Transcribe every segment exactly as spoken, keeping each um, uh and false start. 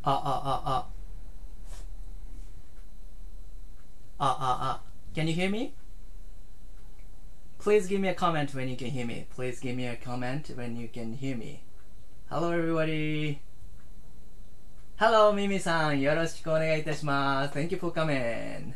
あ、あ、あ、あ、あ、あ、Can you hear me? Please give me a comment when you can hear me. Please give me a comment when you can hear me. Hello everybody. Hello ミミさん、よろしくお願いいたします。Thank you for coming. 聞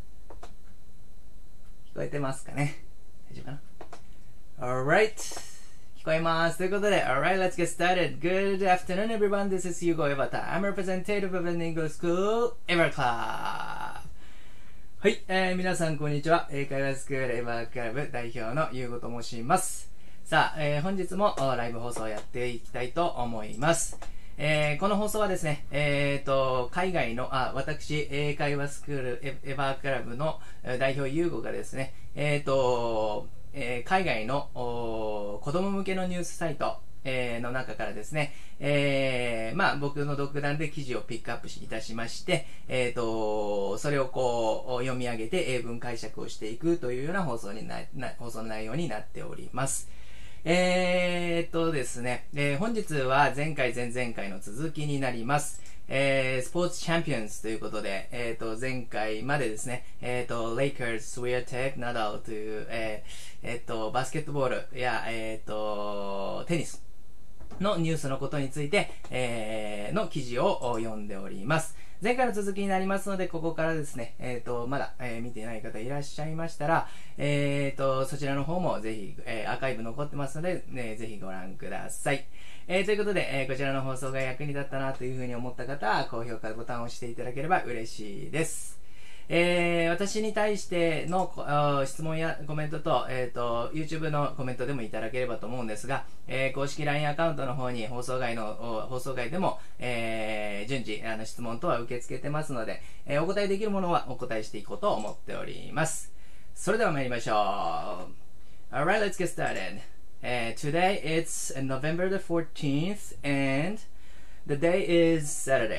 こえてますかね？大丈夫かな？ Alright. 聞こえます。ということで、Alright, let's get started. Good afternoon everyone. This is Hugo Ebata. I'm representative of an English school, Ever Club. はい、えー、皆さんこんにちは。英会話スクールエバークラブ代表のゆうごと申します。さあ、えー、本日もライブ放送をやっていきたいと思います。えー、この放送はですね、えーと、海外の、あ、私、英会話スクールエ、エバークラブの代表ゆうごがですね、えーと、えー、海外の子供向けのニュースサイト、えー、の中からですね、えー、まあ僕の独断で記事をピックアップいたしまして、えーと、それをこう読み上げて英文解釈をしていくというような放送にな、な放送の内容になっております。えーっとですね、えー、本日は前回前々回の続きになります。えー、スポーツチャンピオンズということで、えーっと、前回までですね、えーっと、レイカーズ、スウィアテック、ナダルという、えー、えーっと、バスケットボールや、えーっと、テニスのニュースのことについて、えー、の記事を読んでおります。前回の続きになりますので、ここからですね、えっと、まだ、えー、見ていない方いらっしゃいましたら、えっと、そちらの方もぜひ、えー、アーカイブ残ってますので、ね、ぜひご覧ください。えー、ということで、えー、こちらの放送が役に立ったなというふうに思った方は、高評価ボタンを押していただければ嬉しいです。えー、私に対しての質問やコメントと、えっと、YouTube のコメントでもいただければと思うんですが、えー、公式 ライン アカウントの方に放送外の、放送外でも、えー、順次、あの、質問等は受け付けてますので、えー、お答えできるものはお答えしていこうと思っております。それでは参りましょう。Alright, let's get started. Uh, today it's November the fourteenth and the day is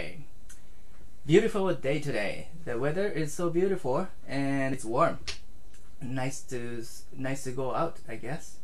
Saturday.Beautiful day today. The weather is so beautiful and it's warm. Nice to nice to go out, I guess.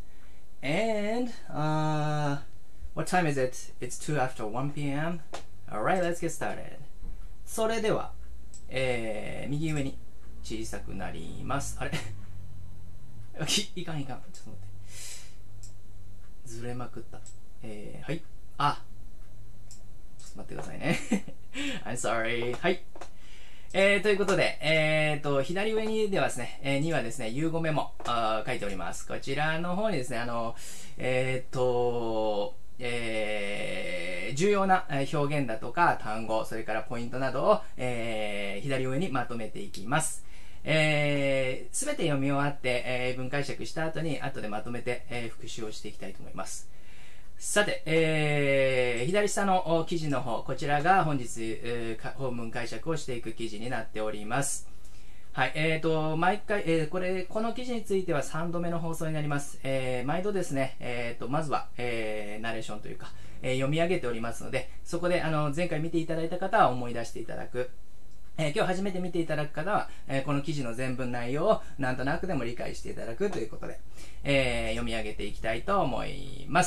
And uh, what time is it? It's two after one p m Alright, let's get started. それでは、えー、右上に小さくなります。あれい, いかんいかん。ちょっと待って。ずれまくった。えー、はい。あ。待ってくださいね。I'm sorry. はい。えー、ということで、えーと、左上にではですね、えー、にはですね、ユーゴメモあ書いております。こちらの方にですね、あの、えーと、えー、重要な表現だとか単語、それからポイントなどを、えー、左上にまとめていきます。えー、すべて読み終わって、えー、文解釈した後に、後でまとめて、えー、復習をしていきたいと思います。さて、えー、左下の記事の方、こちらが本日、えー、本文解釈をしていく記事になっております。はい、えーと、毎回、えー、これ、この記事についてはさんどめの放送になります。えー、毎度ですね、えーと、まずは、えー、ナレーションというか、えー、読み上げておりますので、そこで、あの、前回見ていただいた方は思い出していただく。えー、今日初めて見ていただく方は、えー、この記事の全文内容をなんとなくでも理解していただくということで、えー、読み上げていきたいと思います。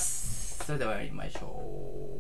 それではやりましょう。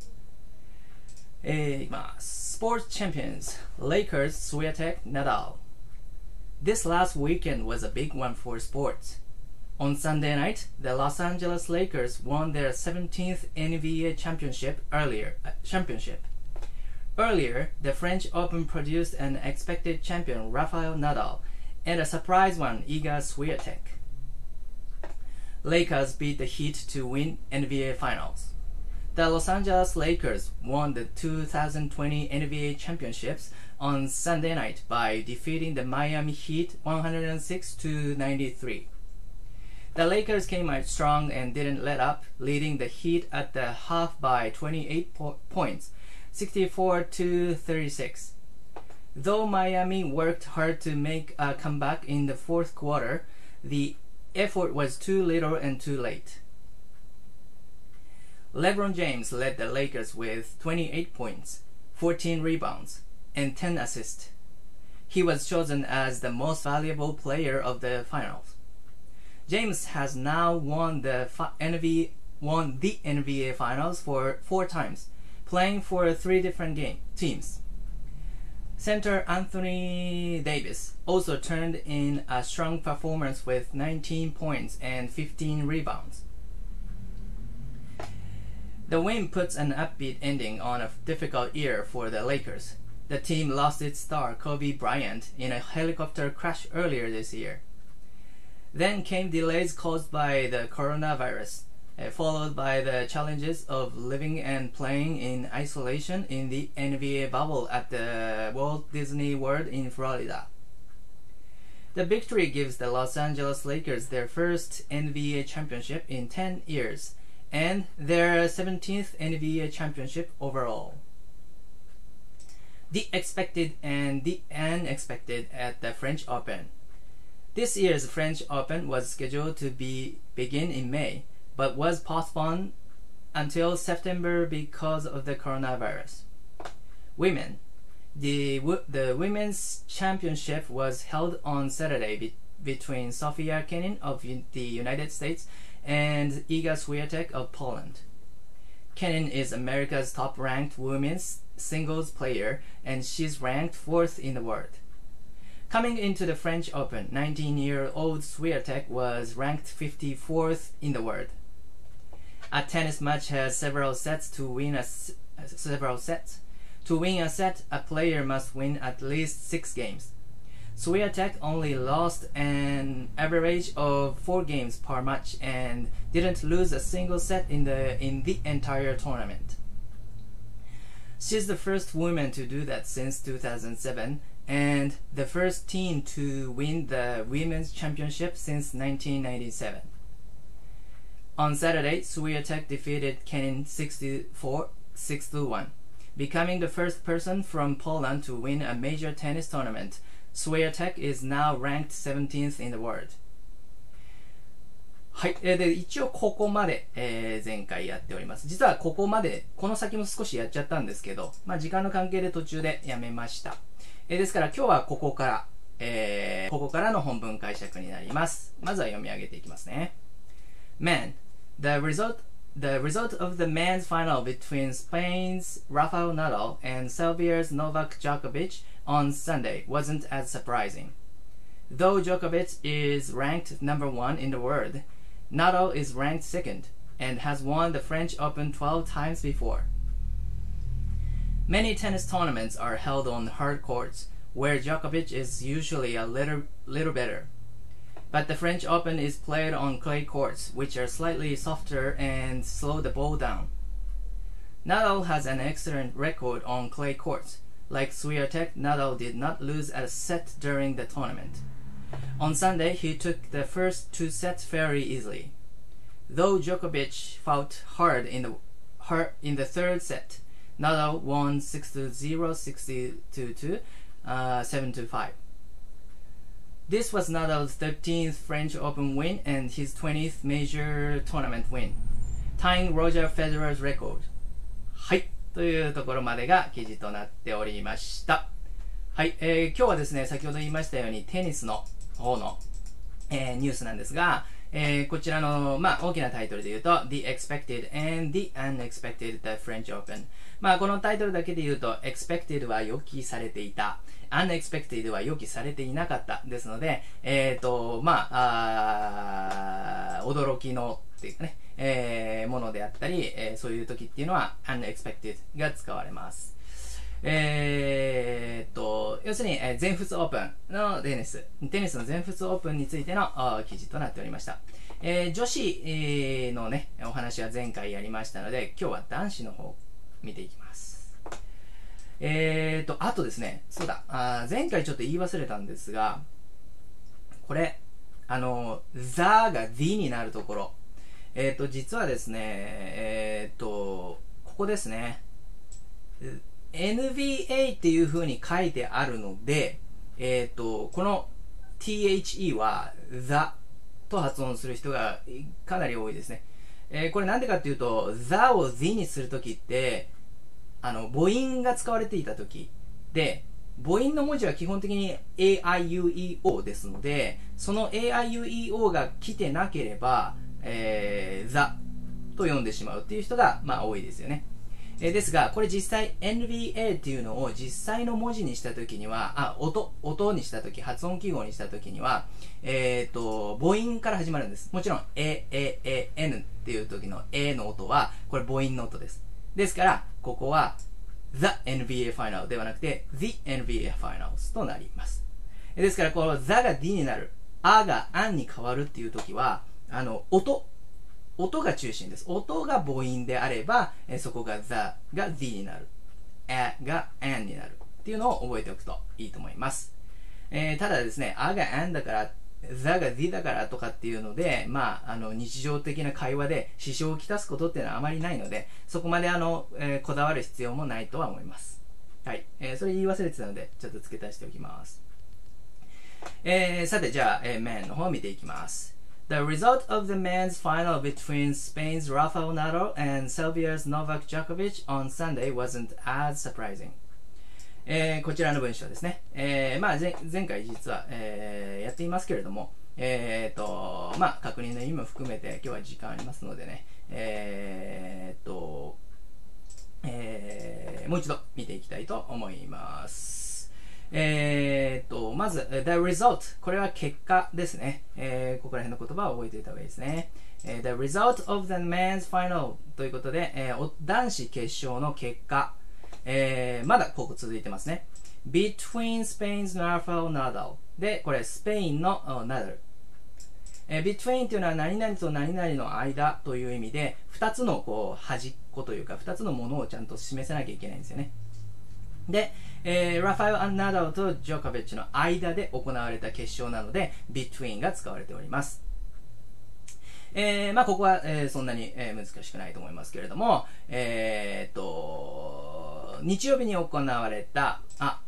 えー、いきます。Sports Champions Lakers Swiatek Nadal. This last weekend was a big one for sports. On Sunday night, the Los Angeles Lakers won their seventeenth N B A championship earlier. Uh, championship. Earlier, the French Open produced an expected champion, Rafael Nadal, and a surprise one, Iga Swiatek. Lakers beat the Heat to win N B A Finals. The Los Angeles Lakers won the two thousand twenty N B A Championships on Sunday night by defeating the Miami Heat one hundred six to ninety-three. The Lakers came out strong and didn't let up, leading the Heat at the half by twenty-eight po- points. sixty-four to thirty-six. Though Miami worked hard to make a comeback in the fourth quarter, the effort was too little and too late. LeBron James led the Lakers with twenty-eight points, fourteen rebounds, and ten assists. He was chosen as the most valuable player of the finals. James has now won the N B A, won the N B A Finals for four times, playing for three different game teams. Center Anthony Davis also turned in a strong performance with nineteen points and fifteen rebounds. The win puts an upbeat ending on a difficult year for the Lakers. The team lost its star Kobe Bryant in a helicopter crash earlier this year. Then came delays caused by the coronavirus, uh, followed by the challenges of living and playing in isolation in the N B A bubble at the Walt Disney World in Florida. The victory gives the Los Angeles Lakers their first N B A championship in ten years, and their seventeenth N B A championship overall. The expected and the unexpected at the French Open. This year's French Open was scheduled to be begin in May, but was postponed until September because of the coronavirus. Women. The, the Women's Championship was held on Saturday be, between Sofia Kenin of the United States and Iga Swiatek of Poland. Kenin is America's top-ranked women's singles player, and she's ranked fourth in the world. Coming into the French Open, nineteen-year-old Swiatek was ranked fifty-fourth in the world. A tennis match has several sets to win a several sets. To win a set, a player must win at least six games. Swiatek only lost an average of four games per match and didn't lose a single set in the in the entire tournament. She's the first woman to do that since two thousand seven, and the first team to win the Women's Championship since nineteen ninety-seven. On Saturday, Swiatek defeated Kenin sixty-four six to one, becoming the first person from Poland to win a major tennis tournament. Swiatek is now ranked seventeenth in the world. はい、えー、で一応ここまで、えー、前回やっております。実はここまで、この先も少しやっちゃったんですけど、まあ時間の関係で途中でやめました。えー、ですから今日はここから、えー、ここからの本文解釈になります。まずは読み上げていきますね。Men, the result, the result of the men's final between Spain's Rafael Nadal and Serbia's Novak Djokovic on Sunday wasn't as surprising. Though Djokovic is ranked number one in the world, Nadal is ranked second and has won the French Open twelve times before. Many tennis tournaments are held on hard courts, where Djokovic is usually a little, little better. But the French Open is played on clay courts, which are slightly softer and slow the ball down. Nadal has an excellent record on clay courts. Like Swiatek, Nadal did not lose a set during the tournament. On Sunday, he took the first two sets fairly easily. Though Djokovic fought hard in the hard in the third set, Nadal won six to zero, six to two, uh, seven to five. This was Nadal's thirteenth French Open win and his twentieth major tournament win, tying Roger Federer's record. はい、というところまでが記事となっておりました。はい、えー、今日はですね、先ほど言いましたようにテニスの方の、えー、ニュースなんですが、えー、こちらの、まあ、大きなタイトルで言うと The Expected and the Unexpected the French Open。まあ、このタイトルだけで言うと Expected は予期されていた、Unexpected は予期されていなかったですので、えっと、まあ、あ驚きのっていうかね、えー、ものであったり、えー、そういう時っていうのは Unexpected が使われます。えー、っと、要するに、えー、全仏オープンのテニス、テニスの全仏オープンについての記事となっておりました。えー、女子、えー、のね、お話は前回やりましたので、今日は男子の方見ていきます。えー、っと、あとですね、そうだ、あ前回ちょっと言い忘れたんですが、これ、あの、the が the になるところ、えー、っと、実はですね、えー、っと、ここですね、エヌビーエー っていう風に書いてあるので、えっと、この ティーエイチイー は the と発音する人がかなり多いですね。えー、これなんでかっていうと、the を the にするときって、あの、母音が使われていたときで、母音の文字は基本的に エーアイユーイーオー ですので、その エーアイユーイーオー が来てなければ、えー、the と読んでしまうっていう人が、まあ多いですよね。 えー、ですが、これ実際 エヌビーエー っていうのを実際の文字にしたときには、あ、音、音にしたとき、発音記号にしたときには、えっと、母音から始まるんです。もちろん、A、A、A、N っていう時の A の音は、これ母音の音です。ですから、ここは The エヌビーエー Final ではなくて The エヌビーエー Finals となります。ですから、この The が D になる、A が An に変わるっていう時は、あの、音、音が中心です。音が母音であれば、えそこが The が D になる。A が An になる。っていうのを覚えておくといいと思います。えー、ただですね、A が An だから、The が D だからとかっていうので、まあ、あの、日常的な会話で支障をきたすことっていうのはあまりないので、そこまであの、えー、こだわる必要もないとは思います。はい。えー、それ言い忘れてたので、ちょっと付け足しておきます。えー、さて、じゃあ、えー、メンの方を見ていきます。The result of the men's final between Spain's Rafael Nadal and Serbia's Novak Djokovic on Sunday wasn't as surprising. えー、こちらの文章ですね。えー、まあ前、前回実は、えー、やっていますけれども、えーと、まあ、確認の意味も含めて今日は時間ありますのでね、えーと、えー、もう一度見ていきたいと思います。えーと、まず、the result。これは結果ですね。えー、ここら辺の言葉を覚えておいた方がいいですね。えー、the result of the men's final ということで、えー、男子決勝の結果。えー、まだここ続いてますね。between Spain's Rafael Nadal で、これスペインのナダル。えー、between というのは何々と何々の間という意味で、二つのこう端っこというか、二つのものをちゃんと示さなきゃいけないんですよね。で、えー、ラファエル・ナダルとジョコビッチの間で行われた決勝なので、between が使われております。えー、まあここは、えー、そんなに、えー、難しくないと思いますけれども、えー、っと、日曜日に行われた、あ、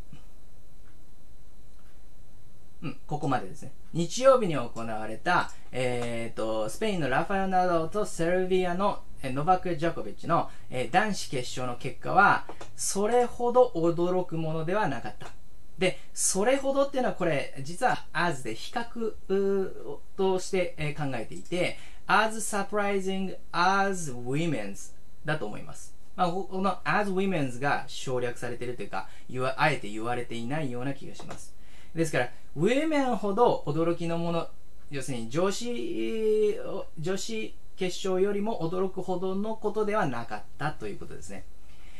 うん、ここまでですね。日曜日に行われた、えー、っと、スペインのラファエル・ナダルとセルビアのノバク・ジョコビッチの、えー、男子決勝の結果は、それほど驚くものではなかった。で、それほどっていうのはこれ、実は as で比較として、えー、考えていて、as surprising as women's だと思います。まあ、この as women's が省略されているというか、言わ、あえて言われていないような気がします。ですから、women ほど驚きのもの、要するに女子、女子、決勝よりも驚くほどのことではなかったということですね。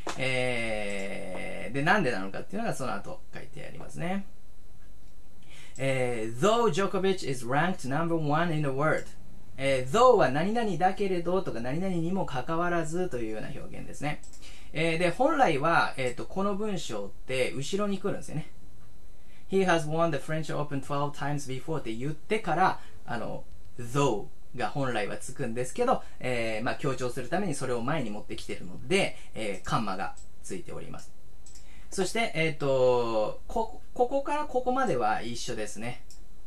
えー、で、なんでなのかっていうのがその後書いてありますね。えー、though Djokovic is ranked number one in the world、えー、though は何々だけれどとか何々にもかかわらずというような表現ですね。えー、で、本来は、えーと、この文章って後ろに来るんですよね。He has won the French Open twelve times before って言ってから、あの、thoughが本来はつくんですけど、えーまあ、強調するためにそれを前に持ってきているので、えー、カンマがついております。そして、えーと、こ、ここからここまでは一緒ですね。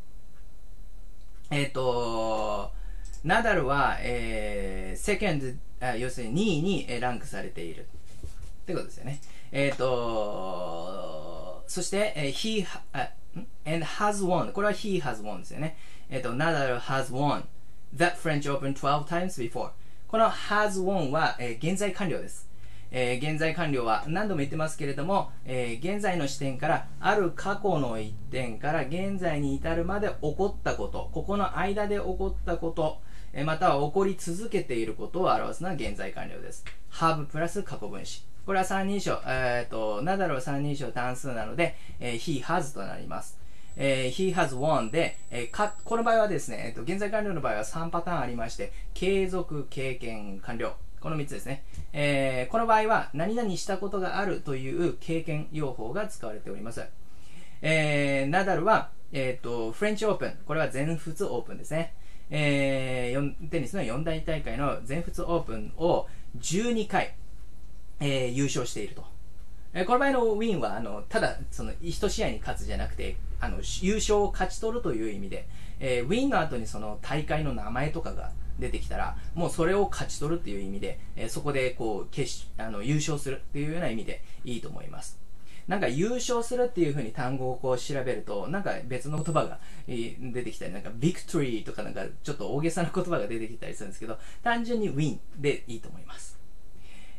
えっ、ー、と、ナダルは、えー、セカンド、要するににいにランクされているってことですよね。えっ、ー、と、そして、えー、he, and has won。これは he has won ですよね。えっ、ー、と、ナダル has won the French Open twelve times before。この has won は、えー、現在完了です。えー、現在完了は何度も言ってますけれども、えー、現在の視点からある過去の一点から現在に至るまで起こったこと、ここの間で起こったこと、えー、または起こり続けていることを表すのは現在完了です。have プラス過去分詞。これは三人称、えー、とナダルは三人称単数なので、えー、he has となります。えー、he has won で、えー、かこの場合はですね、えー、と現在完了の場合はさんパターンありまして、継続、経験、完了。このみっつですね。えー、この場合は何々したことがあるという経験用法が使われております。えー、ナダルは、えー、とフレンチオープン、これは全仏オープンですね。えー、テニスの四大大会の全仏オープンをじゅうにかい、えー、優勝していると。えー、この場合のウィンはあのただその一試合に勝つじゃなくて、あの優勝を勝ち取るという意味で、えー、ウィンの後にその大会の名前とかが出てきたら、もうそれを勝ち取るっていう意味で、えー、そこでこう決あの優勝するっていうような意味でいいと思います。なんか優勝するっていう風に単語をこう調べると、なんか別の言葉が出てきたり、なんかビクトリーとかなんかちょっと大げさな言葉が出てきたりするんですけど、単純にウィンでいいと思います。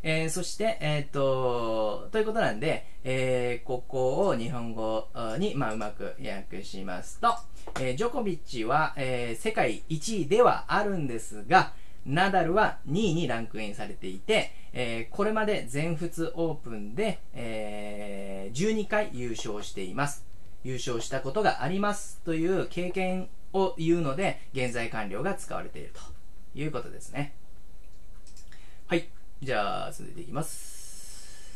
えー、そして、えっと、ということなんで、えー、ここを日本語に、まあ、うまく訳しますと、えー、ジョコビッチは、えー、世界いちいではあるんですが、ナダルはにいにランクインされていて、えー、これまで全仏オープンで、えー、じゅうにかい優勝しています。優勝したことがありますという経験を言うので、現在完了が使われているということですね。はい。じゃあ、続いていきます。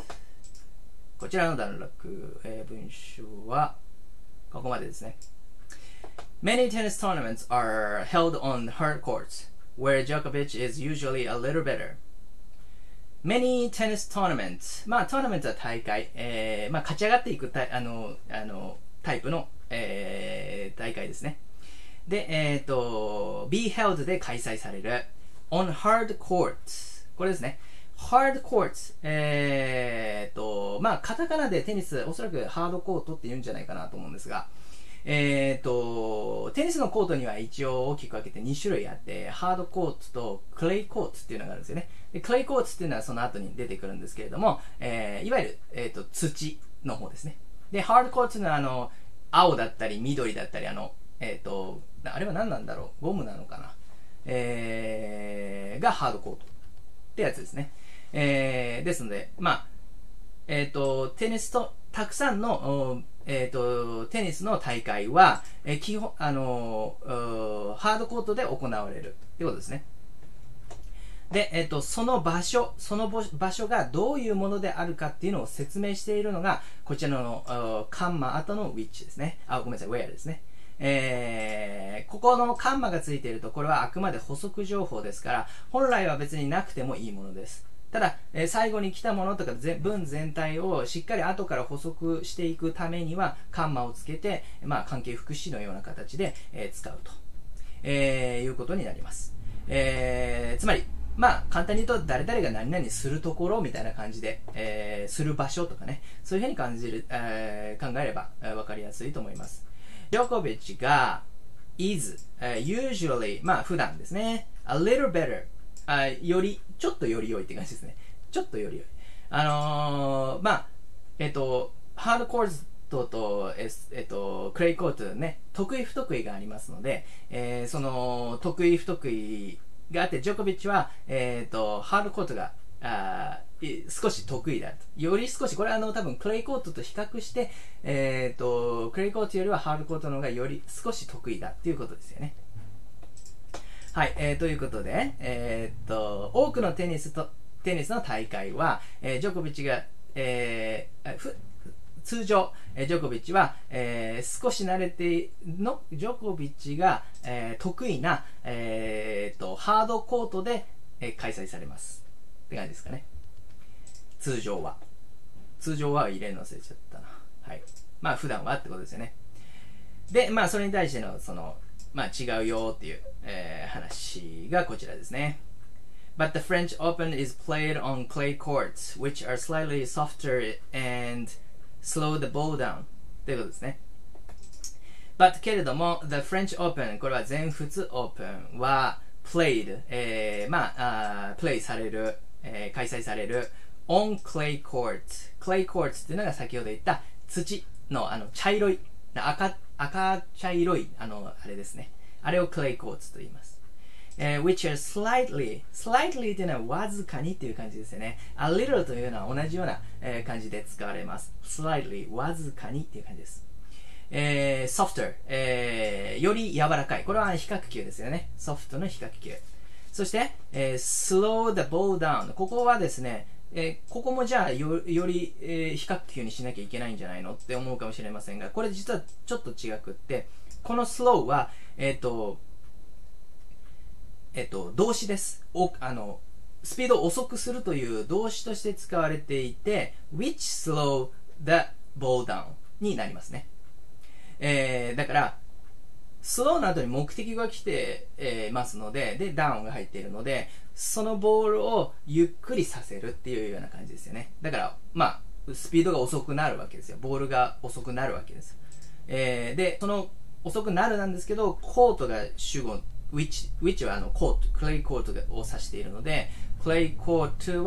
こちらの段落、えー、文章は、ここまでですね。Many tennis tournaments are held on hard courts, where Djokovic is usually a little better. Many tennis tournaments. まあ、トーナメントは大会。えー、まあ、勝ち上がっていくタイあのあのタイプの、えー、大会ですね。で、えっと、be held で開催される。on hard courts。これですね。hard courts。えーと、まあ、カタカナでテニス、おそらくハードコートって言うんじゃないかなと思うんですが、えーと、テニスのコートには一応大きく分けてに種類あって、ハードコートとクレイコートっていうのがあるんですよね。でクレイコートっていうのはその後に出てくるんですけれども、えー、いわゆる、えーと、土の方ですね。で、ハードコートっていうのはあの、青だったり緑だったり、あの、えーと、あれは何なんだろう、ゴムなのかな、えー、がハードコートってやつですね。えー、ですので、まあ、えっと、テニスと、たくさんの、えっと、テニスの大会は、えー、基本、あのー、ハードコートで行われるってことですね。で、えっと、その場所、その場所がどういうものであるかっていうのを説明しているのが、こちらの、カンマ後の which ですね。あ、ごめんなさい、where ですね。えー、ここのカンマがついていると、これはあくまで補足情報ですから、本来は別になくてもいいものです。ただ、えー、最後に来たものとか文全体をしっかり後から補足していくためには、カンマをつけて、まあ、関係副詞のような形で、えー、使うと、えー、いうことになります。えー、つまり、まあ、簡単に言うと、誰々が何々するところみたいな感じで、えー、する場所とかね、そういうふうに感じる、えー、考えれば、えー、分かりやすいと思います。ジョコビッチが is、uh, usually まあ普段ですね a little better、uh, よりちょっとより良いって感じですね。ちょっとより良い。あのー、まあえっとハードコートと、えっと、クレイコートね、得意不得意がありますので、えー、その得意不得意があって、ジョコビッチは、えっとハードコートがあ少し得意だと。より少し、これはあの多分クレイコートと比較して、えー、とクレイコートよりはハードコートの方がより少し得意だっていうことですよね。はい、えー、ということで、えー、と多くのテニスとテニスの大会は、えー、ジョコビッチが、えー、ふ通常、えー、ジョコビッチは、えー、少し慣れてのジョコビッチが、えー、得意な、えー、とハードコートで、えー、開催されますって感じですかね。通常は。通常は入れるの忘れちゃったな。はい。まあ普段はってことですよね。で、まあそれに対しての、その、まあ違うよっていう、えー、話がこちらですね。But the French Open is played on clay courts, which are slightly softer and slow the ball down. ということですね。But けれども、the French Open、これは全仏オープンは、played、えー、まあ、あプレイされる、えー、開催される、on clay courts。clay courts っていうのが先ほど言った土のあの茶色い、赤、赤茶色い、あの、あれですね。あれを clay courts と言います。えー、which are slightly, slightly というのはわずかにっていう感じですよね。a little というのは同じような、えー、感じで使われます。slightly わずかにっていう感じです。えー、softer、えー、より柔らかい。これは比較級ですよね。ソフトの比較級。そして、えー、slow the ball down。ここはですね、えー、ここもじゃあ よ, より、えー、比較級にしなきゃいけないんじゃないのって思うかもしれませんが、これ実はちょっと違くって、この slow は、えっと、えっと、動詞です。おあのスピードを遅くするという動詞として使われていて、which slow the ball down になりますね。えー、だから、スローの後に目的が来て、えー、ますので、で、ダウンが入っているので、そのボールをゆっくりさせるっていうような感じですよね。だから、まあ、スピードが遅くなるわけですよ。ボールが遅くなるわけです。えー、で、その遅くなるなんですけど、コートが主語、which, which はあのコート、クレイコートを指しているので、クレイコートは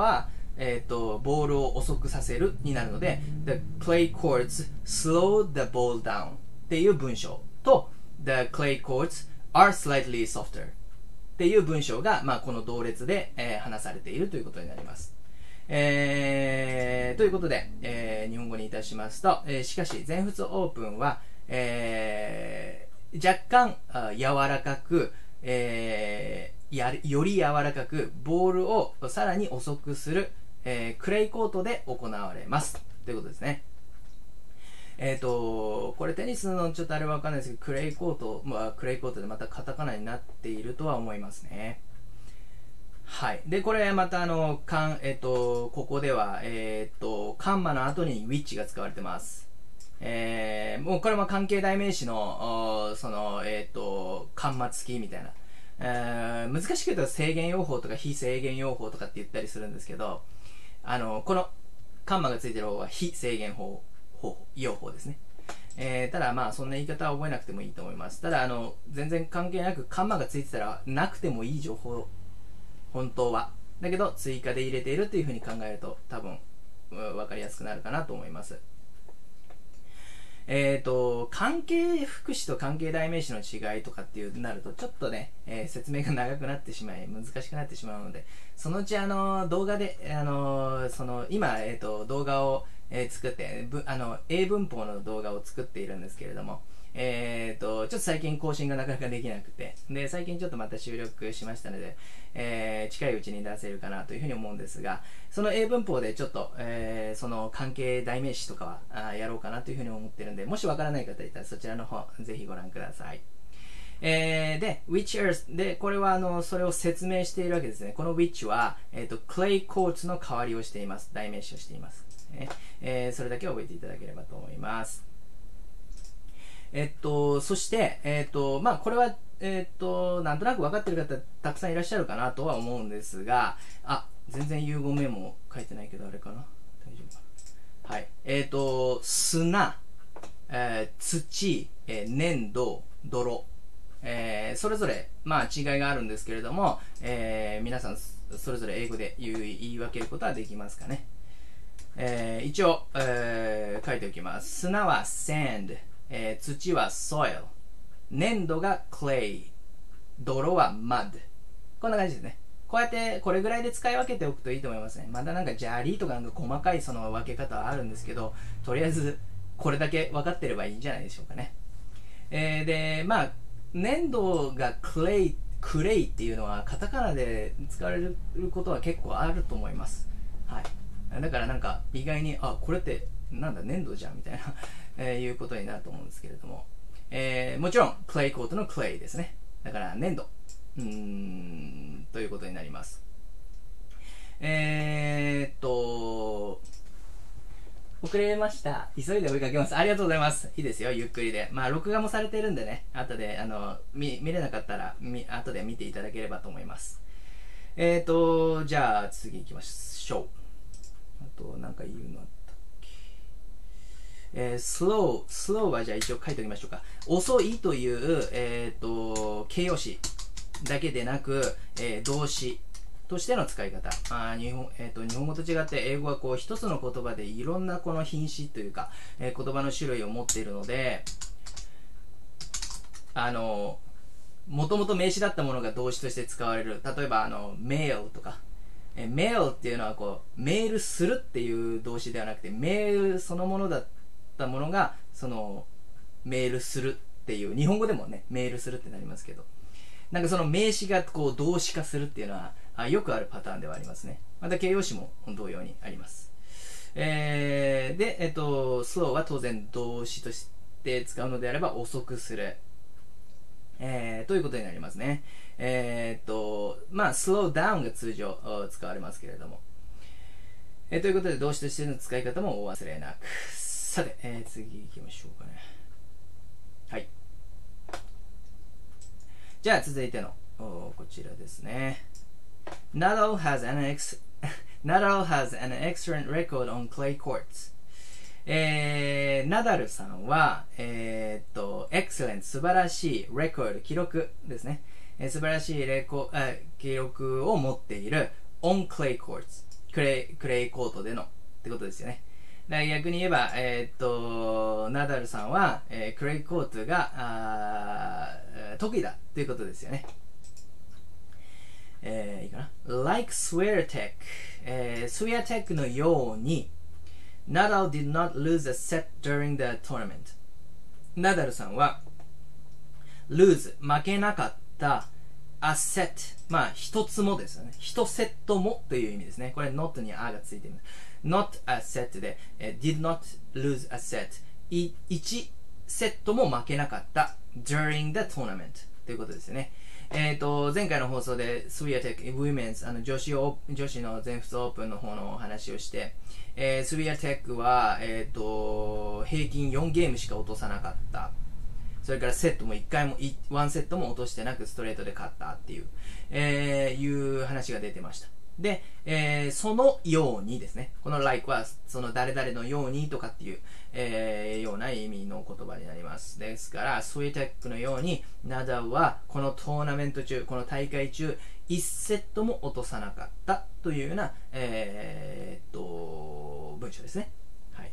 えー、とボールを遅くさせるになるので The clay courts slow the ball down っていう文章と The clay courts are slightly softer っていう文章が、まあ、この同列で、えー、話されているということになります。えー、ということで、えー、日本語にいたしますと、えー、しかし全仏オープンは、えー、若干あ柔らかく、えー、やより柔らかくボールをさらに遅くする、えー、クレイコートで行われますということですね。えっ、ー、とこれテニスのちょっとあれはわかんないですけど、クレイコート、まあ、クレイコートでまたカタカナになっているとは思いますね。はい。で、これまたあの、かん、えっ、ー、と、ここでは、えっ、ー、と、カンマの後に which が使われてます。えー、もうこれも関係代名詞の、その、えっ、ー、と、カンマ付きみたいな。えー、難しく言うと制限用法とか非制限用法とかって言ったりするんですけど、あの、このカンマがついてる方は非制限法、法用法ですね。えー、ただまあそんな言い方は覚えなくてもいいと思います。ただあの、全然関係なくカンマがついてたらなくてもいい情報、本当は。だけど追加で入れているというふうに考えると多分分かりやすくなるかなと思います。えーと、関係副詞と関係代名詞の違いとかっていうなるとちょっとね、えー、説明が長くなってしまい難しくなってしまうので、そのうちあの動画であのその今、えーと、動画を、えー、作ってあの英文法の動画を作っているんですけれども、えーとちょっと最近更新がなかなかできなくて、で最近ちょっとまた収録しましたので、えー、近いうちに出せるかなというふうに思うんですが、その英文法でちょっと、えー、その関係代名詞とかはあやろうかなというふうに思ってるんで、もしわからない方いたらそちらの方ぜひご覧ください。えー、で which earth でこれはあのそれを説明しているわけですね。この which は、えーと、clay courts の代わりをしています。代名詞をしています、ねえー、それだけ覚えていただければと思います。えっと、そして、えっと、まあ、これは、えっと、なんとなく分かってる方たくさんいらっしゃるかなとは思うんですが、あ、全然融合メモ書いてないけど、あれかな大丈夫かな。はい。えっと、砂、えー、土、えー、粘土、泥、えー、それぞれ、まあ、違いがあるんですけれども、えー、皆さん、それぞれ英語で言い、言い分けることはできますかね。えー、一応、えー、書いておきます。砂は sand、えー、土は soil、粘土が clay、泥は mud。こんな感じですね。こうやってこれぐらいで使い分けておくといいと思いますね。まだなんか砂利とかなんか細かいその分け方はあるんですけど、とりあえずこれだけ分かってればいいんじゃないでしょうかね。えー、で、まあ、粘土が clay、クレイっていうのはカタカナで使われることは結構あると思います。はい。だからなんか意外に、あ、これってなんだ粘土じゃんみたいなえー、いうことになると思うんですけれども、えー、もちろんクレイコートのクレイですね。だから粘土うーんということになります。えー、っと遅れました。急いで追いかけます。ありがとうございます。いいですよ、ゆっくりで。まあ録画もされてるんでね、後であの 見, 見れなかったらみ後で見ていただければと思います。えー、っとじゃあ次行きましょう。あとなんか言うのえー、slow、slow はじゃあ一応書いておきましょうか。遅いという、えー、と形容詞だけでなく、えー、動詞としての使い方。あ日本えー、と日本語と違って英語はこう一つの言葉でいろんなこの品詞というか、えー、言葉の種類を持っているので、あのもともと名詞だったものが動詞として使われる。例えばあのメールとか。えー、メールっていうのはこうメールするっていう動詞ではなくて、メールそのものだったものがそのメールするっていう、日本語でもねメールするってなりますけど、なんかその名詞がこう動詞化するっていうのはあよくあるパターンではありますね。また形容詞も同様にあります。えー、で、えっと slow は当然動詞として使うのであれば遅くする、えー、ということになりますね。えー、っとまあ slow down が通常使われますけれども、えー、ということで動詞としての使い方もお忘れなく。さて、えー、次行きましょうかね。はい。じゃあ続いてのこちらですね。Nadal has an ex Nadal has an excellent record on clay courts。えー、ナダルさんは、えー、っと、excellent 素晴らしい record 記録ですね。えー、素晴らしいレコあ記録を持っている on clay courts クレイ、クレイコートでのってことですよね。だから逆に言えば、えー、っと、ナダルさんは、えー、クレイコートがあ得意だということですよね。えー、いいかな ?Like Sweartech、えー、Sweartech のように、Nadal did not lose a set during the tournament。ナダルさんは、lose、負けなかった、a set、まあ、一つもですよね。一セットもという意味ですね。これ、not に a がついています。not a set で、eh, did not lose a set。いちセットも負けなかった、during the tournament ということですよね。えっと、前回の放送で、Sweartech Women's、あの女子を、女子の全仏オープンの方のお話をして、えー、Sweartech は、えっと、平均よんゲームしか落とさなかった。それからセットもいっかいも、いちセットも落としてなくストレートで勝ったっていう、えー、いう話が出てました。で、えー、そのようにですね、この like はその誰々のようにとかっていう、えー、ような意味の言葉になります。ですから、Sweartech のように、ナダルはこのトーナメント中、この大会中、いちセットも落とさなかったというような、えー、っと、文章ですね。はい。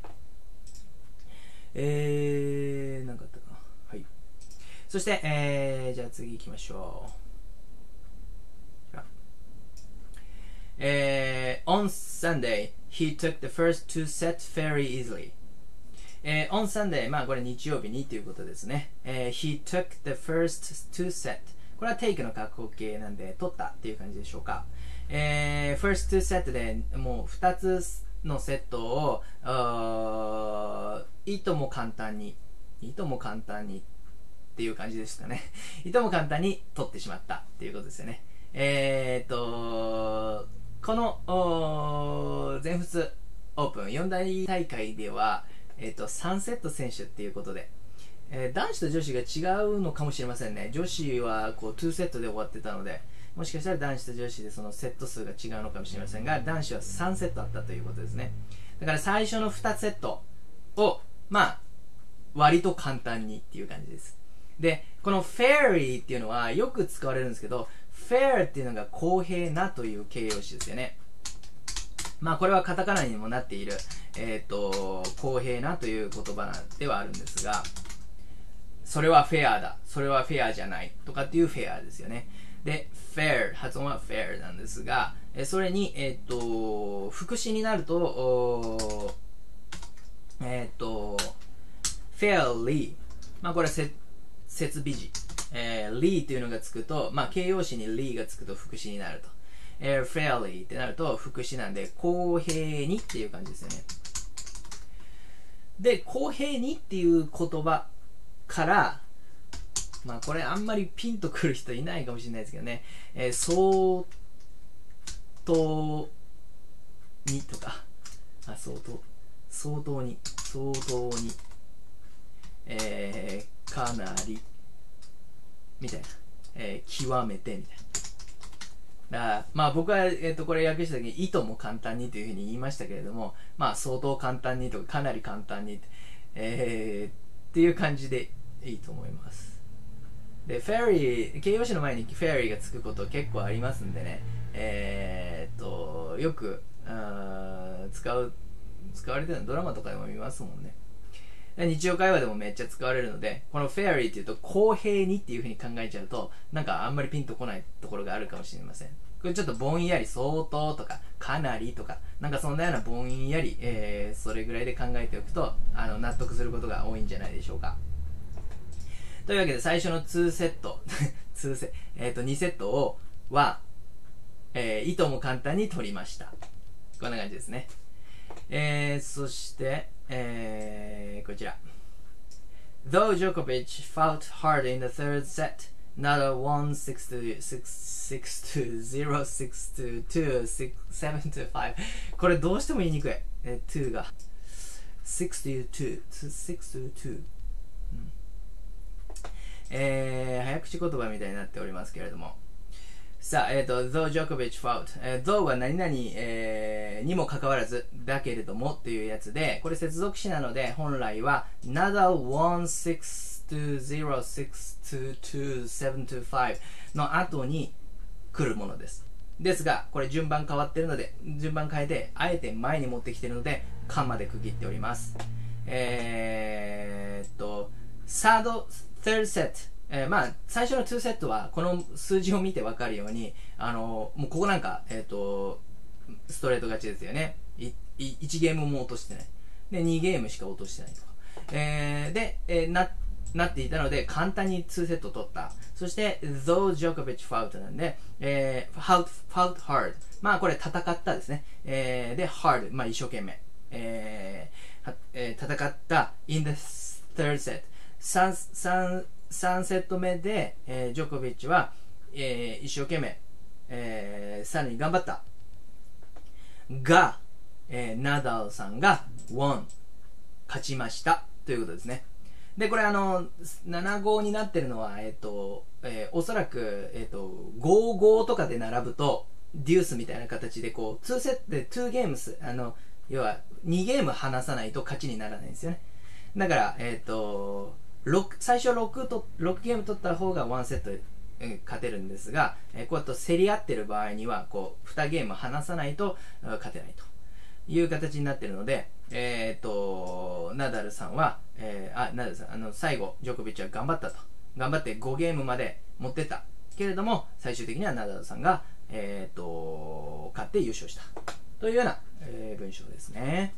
えー、なんかあったかな。はい。そして、えー、じゃあ次行きましょう。Uh, on Sunday, he took the first two sets very easily. Uh, on Sunday, まあこれ日曜日にということですね。Uh, he took the first two sets. これは take の過去形なんで、取ったっていう感じでしょうか。Uh, first two sets でもうふたつのセットを、uh, いとも簡単に、いとも簡単にっていう感じですかね。いとも簡単に取ってしまったっていうことですよね。えーっと、この全仏オープンよん大大会では、えー、とさんセット選手っていうことで、えー、男子と女子が違うのかもしれませんね。女子はこうにセットで終わってたので、もしかしたら男子と女子でそのセット数が違うのかもしれませんが、男子はさんセットあったということですね。だから最初のにセットをまあ割と簡単にっていう感じです。で、この fairly っていうのはよく使われるんですけど、fair っていうのが公平なという形容詞ですよね。まあこれはカタカナにもなっている、えっと、公平なという言葉ではあるんですが、それはフェアだ、それはフェアじゃないとかっていうフェアですよね。で、fair、発音は fair なんですが、それに、えっと、副詞になると、えっと、fairly、まあこれは設備時。えー、ly というのがつくと、まあ、形容詞に ly がつくと副詞になると。えー、fairly ってなると副詞なんで、公平にっていう感じですよね。で、公平にっていう言葉から、まあ、これあんまりピンとくる人いないかもしれないですけどね、えー、相当にとか、あ、相当、相当に、相当に、えー、かなり、みたいな、えー、極めてみたいな。だからまあ僕は、えー、とこれ訳した時にいとも簡単にというふうに言いましたけれども、まあ相当簡単にとかかなり簡単に、えー、っていう感じでいいと思います。で、フェリー、形容詞の前にフェリーがつくこと結構ありますんでね、えー、っとよく使う使われてるのドラマとかでも見ますもんね。日常会話でもめっちゃ使われるので、この fairly っていうと公平にっていう風に考えちゃうと、なんかあんまりピンとこないところがあるかもしれません。これちょっとぼんやり相当とかかなりとか、なんかそんなようなぼんやり、えー、それぐらいで考えておくとあの納得することが多いんじゃないでしょうか。というわけで最初のにセットにセ、えー、とにセットをは、えー、いとも簡単に取りました。こんな感じですね。えー、そしてえー、こちら。Though Djokovic fought hard in the third set, Nadal won six to zero, six to two, seven to five. これどうしても言いにくい。えー、にがsix to two, six to two、うん、えー、早口言葉みたいになっておりますけれども。さあ、えっ、ー、と、though Djokovic fought、えー、though は何々、えー、にもかかわらず、だけれどもっていうやつで、これ接続詞なので、本来は、Nadal won six to zero, six to two, seven to five の後に来るものです。 ですが、これ順番変わってるので、順番変えて、あえて前に持ってきてるので、カンマで区切っております。えー、っと、サード、third set、えー、まあ、最初のにセットは、この数字を見てわかるように、あの、もうここなんか、えー、っと、ストレート勝ちですよね。いいちゲームも落としてない。で、にゲームしか落としてないと。えー、で、えー、な、なっていたので、簡単ににセット取った。そして、though Djokovic fought なんで、えー、fought, fought hard。まあ、これ戦ったですね。えー、で、hard。まあ、一生懸命。えーえー、戦った in the third set。3, 3, 3セット目で、えー、ジョコビッチは、えー、一生懸命、えー、さらに頑張った。が、えー、ナダルさんが won。勝ちました。ということですね。で、これあの、ななたいごになってるのは、えっ、ー、と、えー、おそらく、えっ、ー、と、ごたいごとかで並ぶと、デュースみたいな形で、こう、にセットでにゲームス、あの、要は、にゲーム離さないと勝ちにならないんですよね。だから、えっ、ー、と、最初 6, とろくゲーム取った方がいちセット、えー、勝てるんですが、えー、こうやって競り合ってる場合には、こう、にゲーム離さないと勝てないという形になってるので、えっ、ー、と、ナダルさんは、えー、あ、ナダルさん、あの、最後、ジョコビッチは頑張ったと。頑張ってごゲームまで持ってった。けれども、最終的にはナダルさんが、えっ、ー、と、勝って優勝した。というような、えー、文章ですね。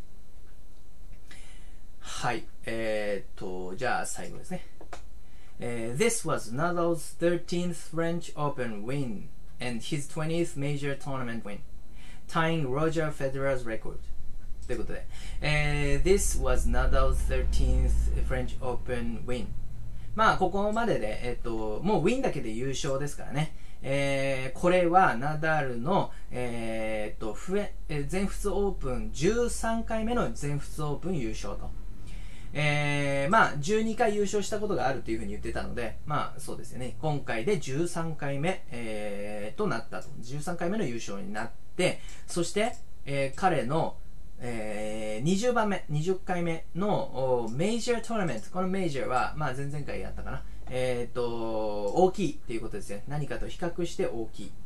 はい。えっ、ー、と、じゃあ最後ですね。えー、This was Nadal's thirteenth French Open win and his twentieth major tournament win, tying Roger Federer's record. ということで、えー、This was Nadal's thirteenth French Open win。まあ、ここまでで、えっと、もうウィンだけで優勝ですからね。えー、これはナダルの、えー、っと、全仏オープンじゅうさんかいめの全仏オープン優勝と。えー、まあ、じゅうにかい優勝したことがあるというふうに言ってたので、まあ、そうですよね。今回でじゅうさんかいめ、えー、となったと。じゅうさんかいめの優勝になって、そして、えー、彼の、えー、にじゅうばんめ、にじゅっかいめのメジャートーナメント。このメジャーは、まあ、前々回やったかな。えっ、ー、と、大きいっていうことですね。何かと比較して大きい。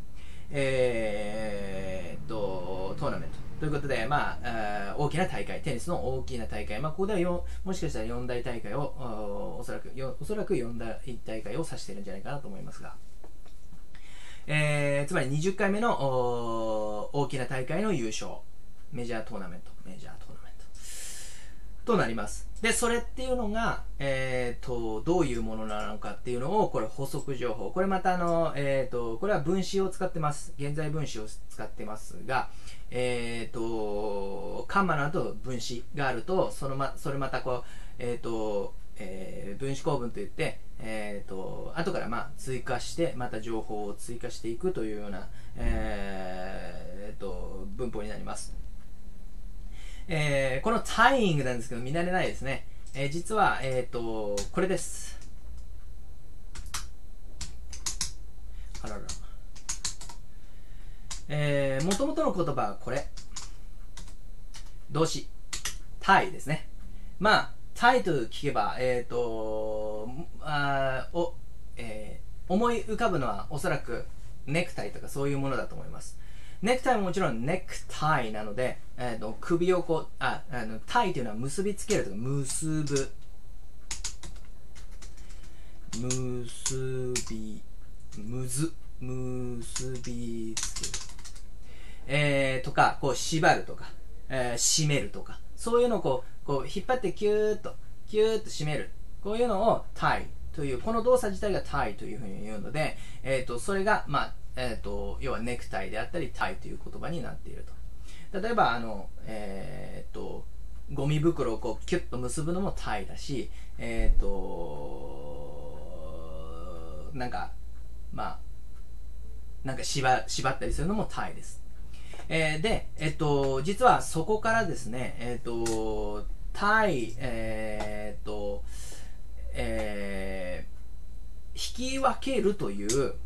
えー、と、トーナメント。ということで、まあ、大きな大会、テニスの大きな大会。まあ、ここではよもしかしたらよん大大会を、おそらく、おそらくよん大大会を指しているんじゃないかなと思いますが。えー、つまりにじゅっかいめの大きな大会の優勝。メジャートーナメント、メジャートーナメントとなります。で、それっていうのが、えーと、どういうものなのかっていうのを、これ補足情報。これまたあの、えーと、これは分子を使ってます。現在分子を使ってますが、えーと、カンマの後分子があると、そのま、それまたこう、えーと、えー、分子構文といって、えーと、後からまあ追加して、また情報を追加していくというような、えーと、文法になります。えー、このタイイングなんですけど見慣れないですね。えー、実は、えーと、これです。あらら。えー、もともとの言葉はこれ。動詞。タイですね。まあ、タイと聞けば、えーと、あお、えー、思い浮かぶのはおそらくネクタイとかそういうものだと思います。ネクタイももちろんネクタイなので、えー、と首をこうああのタイというのは結びつけるとか結ぶ結びむず結びつける、えー、とかこう縛るとか、えー、締めるとかそういうのをこう、こう引っ張ってキューッとキューッと締めるこういうのをタイというこの動作自体がタイというふうに言うので、えー、とそれがまあえー、と要はネクタイであったりタイという言葉になっていると。例えばあの、えー、とゴミ袋をこうキュッと結ぶのもタイだし、えー、となんかまあなんか 縛, 縛ったりするのもタイです。えー、で、えっと実はそこからですね、えっとタイ、えー、と、えー、引き分けるという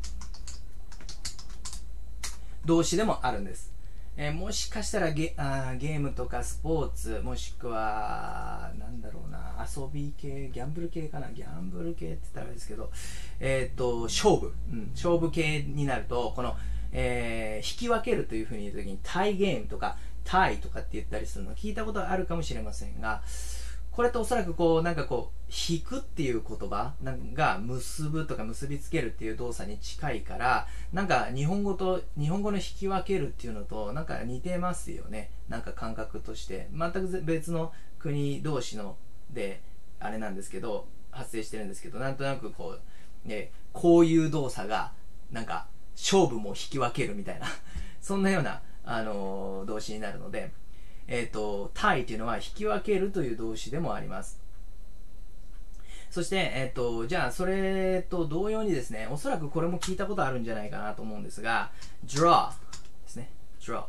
動詞でもあるんです。えー、もしかしたら ゲ, あーゲームとかスポーツもしくはなんだろうな遊び系ギャンブル系かなギャンブル系って言ったらあれですけど、えー、と勝負、うん、勝負系になるとこの、 えー、引き分けるというふうに言うときにタイゲームとかタイとかって言ったりするのを聞いたことがあるかもしれませんが、これとおそらくこうなんかこう引くっていう言葉が結ぶとか結びつけるっていう動作に近いから、なんか日本語と日本語の引き分けるっていうのとなんか似てますよね。なんか感覚として全く別の国同士のであれなんですけど発生してるんですけど、なんとなくこうね、こういう動作がなんか勝負も引き分けるみたいなそんなような、あのー、動詞になるので、えっと、タイというのは引き分けるという動詞でもあります。そして、えっと、じゃあ、それと同様にですね、おそらくこれも聞いたことあるんじゃないかなと思うんですが、draw ですね。draw。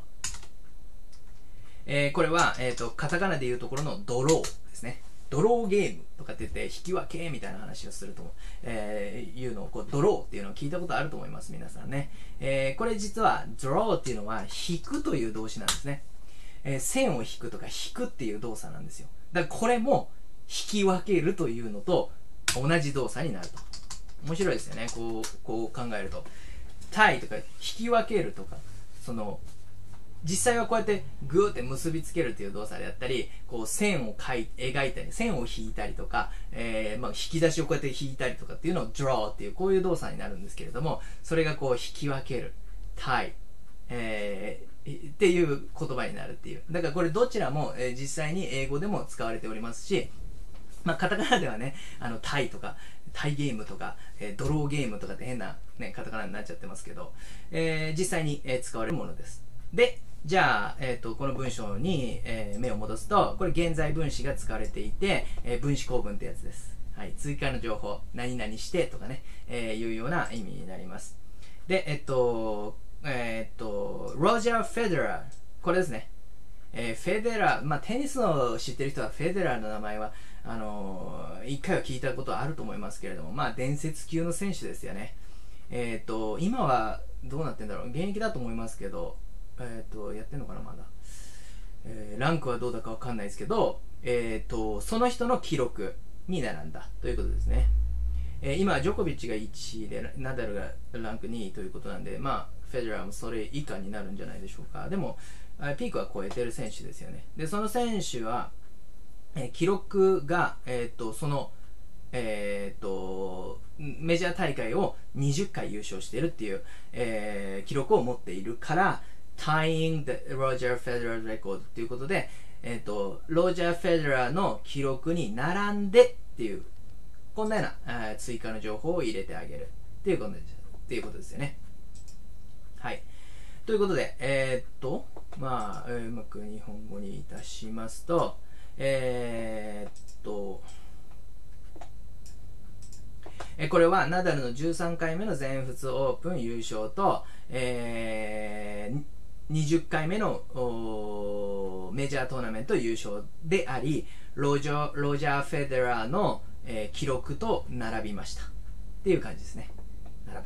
えー、これは、えっと、カタカナでいうところのドローですね。ドローゲームとかって言って、引き分けみたいな話をすると、えー、いうのを、こう、ドローっていうのを聞いたことあると思います、皆さんね。えー、これ実は、draw っていうのは、引くという動詞なんですね。えー、線を引くとか引くっていう動作なんですよ。だからこれも引き分けるというのと同じ動作になると。面白いですよね。こう、こう考えると。タイとか引き分けるとか、その、実際はこうやってグーって結びつけるという動作であったり、こう線を描い描いたり、線を引いたりとか、えーまあ、引き出しをこうやって引いたりとかっていうのを draw っていうこういう動作になるんですけれども、それがこう引き分ける、タイ、えーっていう言葉になるっていう。だからこれどちらも、えー、実際に英語でも使われておりますし、まあ、カタカナではね、あのタイとかタイゲームとか、えー、ドローゲームとかって変な、ね、カタカナになっちゃってますけど、えー、実際に、えー、使われるものです。で、じゃあ、えー、とこの文章に、えー、目を戻すと、これ現在分詞が使われていて、えー、分詞構文ってやつです。はい、追加の情報、何々してとかね、えー、いうような意味になります。で、えっとえー、っと、ロジャー・フェデラー。これですね。えー、フェデラー、まあ、テニスの知ってる人はフェデラーの名前は、あのー、一回は聞いたことはあると思いますけれども、まあ、伝説級の選手ですよね。えー、っと、今はどうなってんだろう。現役だと思いますけど、えー、っと、やってんのかな、まだ。えー、ランクはどうだかわかんないですけど、えー、っと、その人の記録に並んだということですね。えー、今、ジョコビッチがいちいで、ナダルがランクにいということなんで、まあ、フェデラーもそれ以下になるんじゃないでしょうか。でも、ピークは超えてる選手ですよね。で、その選手は、えー、記録が、えー、っと、その、えー、っと、メジャー大会をにじゅっかい優勝しているっていう、えー、記録を持っているから、tying the Roger Federer record ということで、えー、っと、ロジャー・フェデラーの記録に並んでっていう、こんなような、えー、追加の情報を入れてあげるっていうことです、っていうことですよね。はい。ということで、えー、っと、まあ、うまく日本語にいたしますと、えー、っと、えこれはナダルのじゅうさんかいめの全仏オープン優勝と、えー、にじゅっかいめのメジャートーナメント優勝であり、ロジャー・ロジャー・フェデラーの、えー、記録と並びましたっていう感じですね。並ぶ。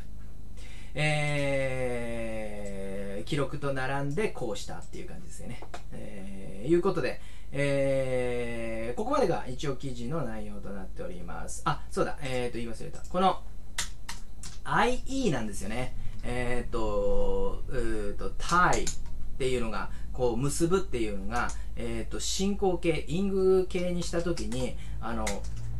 えー、記録と並んでこうしたっていう感じですよね。えー、いうことで、えー、ここまでが一応記事の内容となっております。あ、そうだ、えーと言い忘れた。この アイイー なんですよね。えーと、うーと、タイっていうのが、こう結ぶっていうのが、えーと、進行形、因具形にしたときに、あの、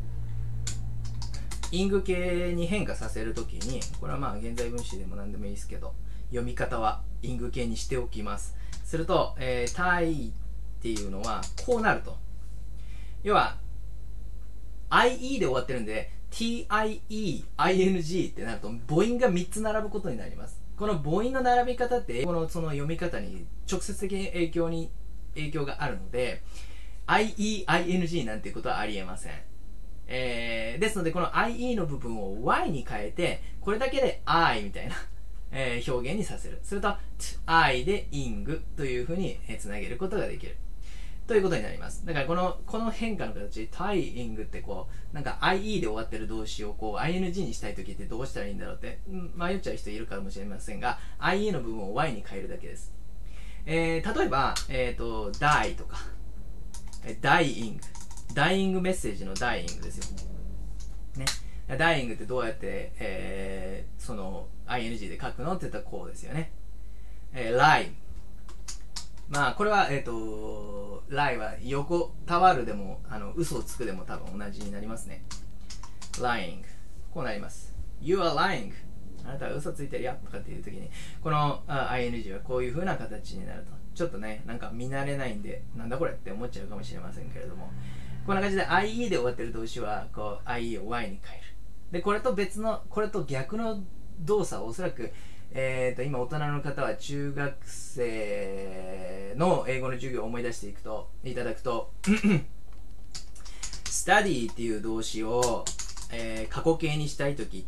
因具形に変化させるときに、これはまあ現在分詞でも何でもいいですけど、読み方は因具形にしておきます。すると、えー、タイっていうのはこうなると。要は アイイー で終わってるんで ティーアイイーアイエヌジー ってなると母音がみっつ並ぶことになります。この母音の並び方って英語のその読み方に直接的に影響に影響があるので アイイーアイエヌジー なんていうことはありえません。えー、ですのでこの アイイー の部分を Y に変えてこれだけで I みたいな、えー、表現にさせる。すると I で ing というふうにつなげることができるということになります。だからこのこの変化の形 tying ってこうなんか アイイー で終わってる動詞をこう アイエヌジー にしたいときってどうしたらいいんだろうって迷っちゃう人いるかもしれませんが アイイー の部分を Y に変えるだけです。えー、例えば、えーと、die とか dying dying メッセージの dying ですよね。dying ってどうやって、えー、その ing で書くのって言ったらこうですよね。 えー、lie。まあ、これは、えっ、ー、と、lie は横たわるでも、あの、嘘をつくでも多分同じになりますね。lying。こうなります。You are lying。あなたは嘘ついてるよとかっていう時に、この アイエヌジー はこういう風な形になると。ちょっとね、なんか見慣れないんで、なんだこれって思っちゃうかもしれませんけれども、こんな感じで アイイー で終わってる動詞は、こう、アイイー を ワイ に変える。で、これと別の、これと逆の動作をおそらく、えーと、今大人の方は中学生の英語の授業を思い出していくと、いただくと、study っていう動詞を、えー、過去形にしたいときって、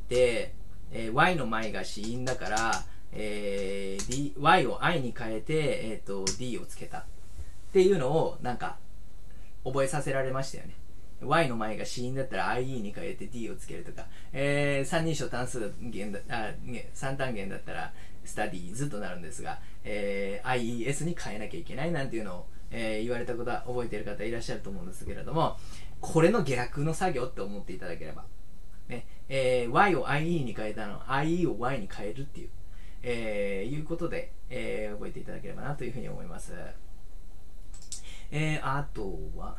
えー、y の前が子音だから、えー D、y を i に変えて、えーと、d をつけたっていうのをなんか覚えさせられましたよね。y の前が子音だったら アイイー に変えて d をつけるとか、えー、三人称単数元だあ三単元だったら studies となるんですが、えー、アイイーエス に変えなきゃいけないなんていうのを、えー、言われたことは覚えている方いらっしゃると思うんですけれども、これの逆の作業って思っていただければ、ねえー、y を アイイー に変えたのを アイイー を y に変えるっていう、えー、いうことで、えー、覚えていただければなというふうに思います。えー、あとは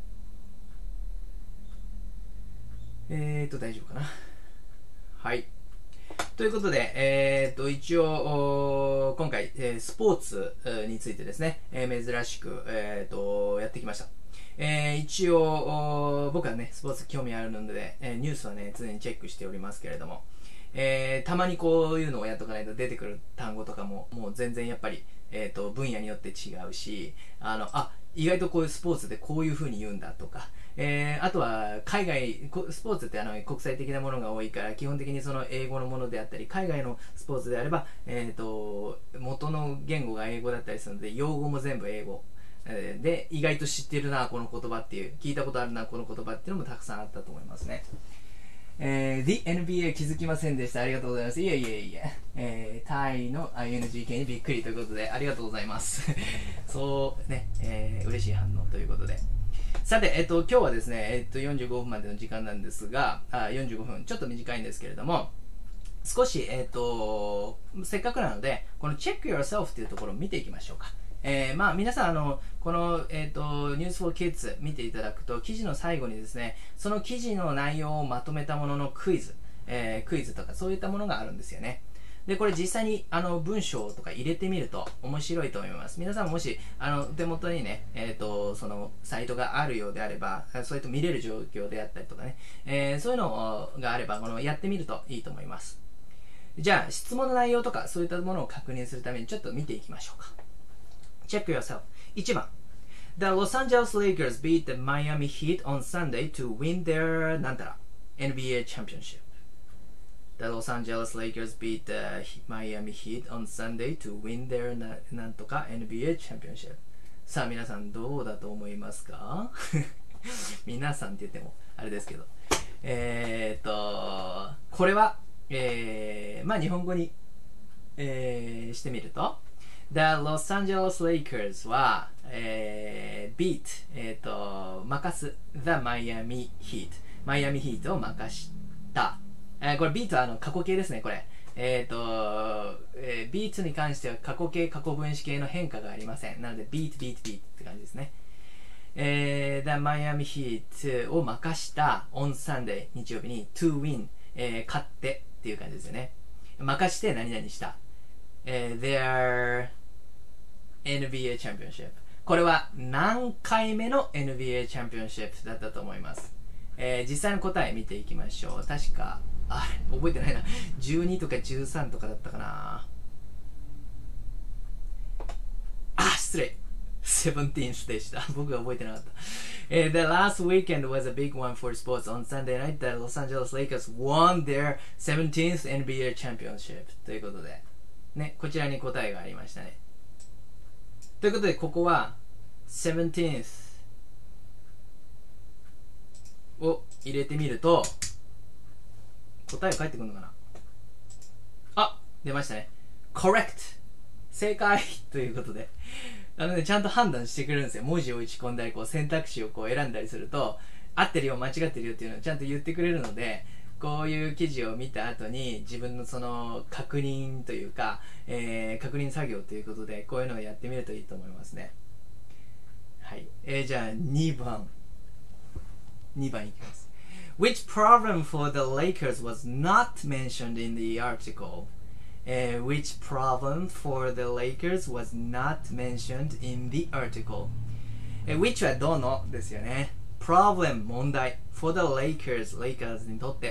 えーと、大丈夫かな。はい。ということで、えーと、一応、今回、えー、スポーツについてですね、えー、珍しく、えーと、やってきました。えー、一応、僕はね、スポーツ興味あるので、えー、ニュースはね、常にチェックしておりますけれども、えー、たまにこういうのをやっとかないと出てくる単語とかも、もう全然やっぱり、えーと、分野によって違うし、あの、あ、意外とこういうスポーツでこういう風に言うんだとか、えー、あとは海外スポーツってあの国際的なものが多いから基本的にその英語のものであったり海外のスポーツであれば、えー、と元の言語が英語だったりするので用語も全部英語、えー、で意外と知ってるなこの言葉っていう聞いたことあるなこの言葉っていうのもたくさんあったと思いますね。えー、The エヌビーエー 気づきませんでした。ありがとうございます。いえいえいえ、えー、タイの アイエヌジー 系にびっくりということでありがとうございますそうね、えー、嬉しい反応ということで、さて、えっと、今日はですね、えっと、よんじゅうごふんまでの時間なんですが、あよんじゅうごふん、ちょっと短いんですけれども、少し、えっと、せっかくなので、この Check Yourself というところを見ていきましょうか。えー、まあ、皆さん、あの、この、えっと、News for Kids 見ていただくと、記事の最後にですね、その記事の内容をまとめたもののクイズ、えー、クイズとかそういったものがあるんですよね。で、これ実際にあの文章とか入れてみると面白いと思います。皆さんもしあの手元にね、えっと、そのサイトがあるようであれば、それと見れる状況であったりとかね、えー、そういうのがあれば、このやってみるといいと思います。じゃあ、質問の内容とかそういったものを確認するためにちょっと見ていきましょうか。Check yourself。いちばん。The Los Angeles Lakers beat the Miami Heat on Sunday to win their なんたら エヌビーエー Championship。The Los Angeles Lakers beat the Miami Heat on Sunday to win their な, なんとか エヌビーエー Championship。さあ皆さんどうだと思いますか皆さんって言ってもあれですけど。えー、っと、これは、えー、まあ日本語に、えー、してみると、The Los Angeles Lakers は、えー、beat、えー、と、任す The Miami Heat。マイアミヒートを任した。えー、これ beat はあの過去形ですね、これ。えっ、ー、と、えー、beat に関しては過去形、過去分詞形の変化がありません。なので beat, beat, beat って感じですね。えー、The Miami Heat を任した on Sunday 日曜日に to win、えー、勝ってっていう感じですよね。任して何々した。えー、their エヌビーエー Championship。これは何回目の エヌビーエー Championship だったと思います。えー、実際の答え見ていきましょう。確か、あ、覚えてないな。じゅうにとかじゅうさんとかだったかな。あ、失礼。セブンティーンスでした。僕が覚えてなかった。Uh, the last weekend was a big one for sports. On Sunday night, the Los Angeles Lakers won their seventeenth エヌビーエー Championship. ということで、ね、こちらに答えがありましたね。ということで、ここは seventeenth を入れてみると、答え返ってくるのかな。あ、出ましたね。Correct! 正解ということで。なので、ちゃんと判断してくれるんですよ。文字を打ち込んだり、こう選択肢をこう選んだりすると、合ってるよ、間違ってるよっていうのをちゃんと言ってくれるので、 こういう記事を見た後に自分のその確認というか、えー、確認作業ということでこういうのをやってみるといいと思いますね。はい、えー、じゃあにばんにばんいきます。 Which problem for the Lakers was not mentioned in the article? Uh, which problem for the Lakers was not mentioned in the article? Uh, which はどのですよね。problem 問題 for the Lakers Lakers にとって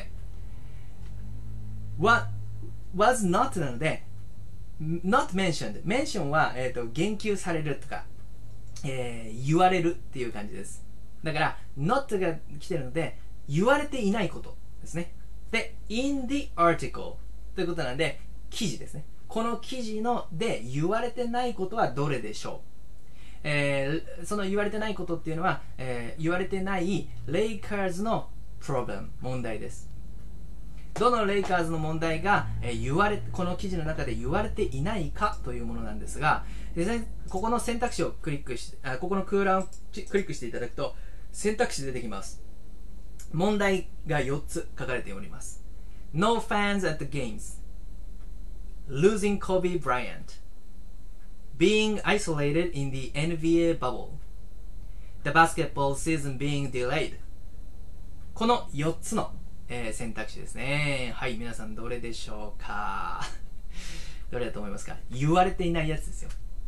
what was not なので not mentioned mention は、えー、と言及されるとか、えー、言われるっていう感じです。だから not が来てるので言われていないことですね。で in the article ということなので記事ですね。この記事ので言われてないことはどれでしょう。えー、その言われてないことっていうのは、えー、言われてないレイカーズのプロブレム問題です。どのレイカーズの問題が、えー、言われこの記事の中で言われていないかというものなんですが、でここの選択肢をクリックしてあここの空欄をクリックしていただくと選択肢出てきます。問題がよっつ書かれております。 No fans at the games, Losing Kobe Bryant, Being isolated in the エヌビーエー bubble, The basketball season being delayed。 このよっつの、えー、選択肢ですね。はい、皆さんどれでしょうか。どれだと思いますか。言われていないやつですよ。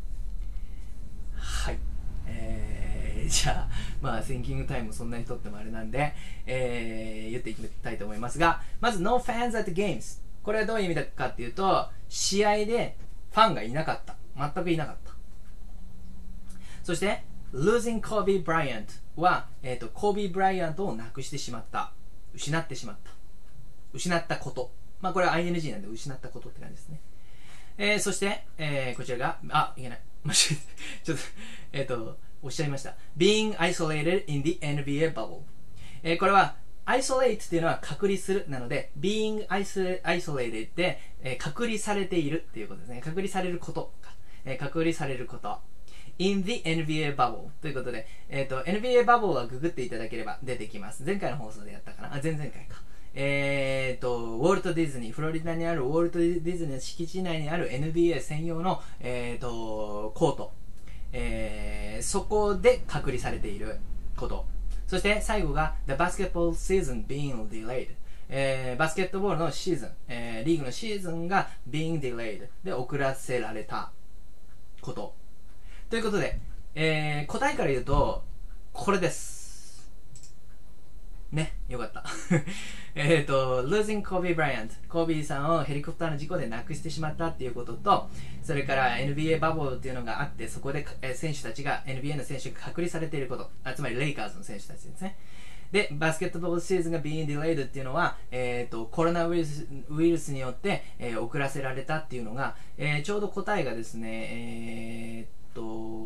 はい、えー、じゃあまあシンキングタイムそんなにとってもあれなんで、えー、言っていきたいと思いますが、まず No fans at the games、 これはどういう意味だかっていうと、試合でファンがいなかった、全くいなかった。そして Losing Kobe Bryant は、えーと、コービー・ブライアントをなくしてしまった、失ってしまった、失ったこと、まあこれは アイエヌジー なんで失ったことって感じですね。えー、そして、えー、こちらがあいけないちょっとえっとおっしゃいました Being isolated in the エヌビーエー bubble、えー、これは isolate っていうのは隔離するなので being isolated で、えー、隔離されているっていうことですね。隔離されることか、えー、隔離されること in the エヌビーエー bubble ということで、えー、と エヌビーエー bubble はググっていただければ出てきます。前回の放送でやったかなあ、前々回か。えーとウォルト・ディズニー、フロリダにあるウォルト・ディズニーの敷地内にある エヌビーエー 専用の、えーとコート、えー、そこで隔離されていること。そして最後が The basketball season being delayed、えー、バスケットボールのシーズン、えー、リーグのシーズンが being delayed で遅らせられたことということで、えー、答えから言うとこれですね。よかったえっと Losing Kobe Bryant、 コービーさんをヘリコプターの事故で亡くしてしまったっていうことと、それから エヌビーエー バブルっていうのがあって、そこで選手たちが エヌビーエー の選手が隔離されていること、あつまりレイカーズの選手たちですね。でバスケットボールシーズンが being delayed っていうのは、えー、とコロナウイルス、ウイルスによって、えー、遅らせられたっていうのが、えー、ちょうど答えがですね、えー、っと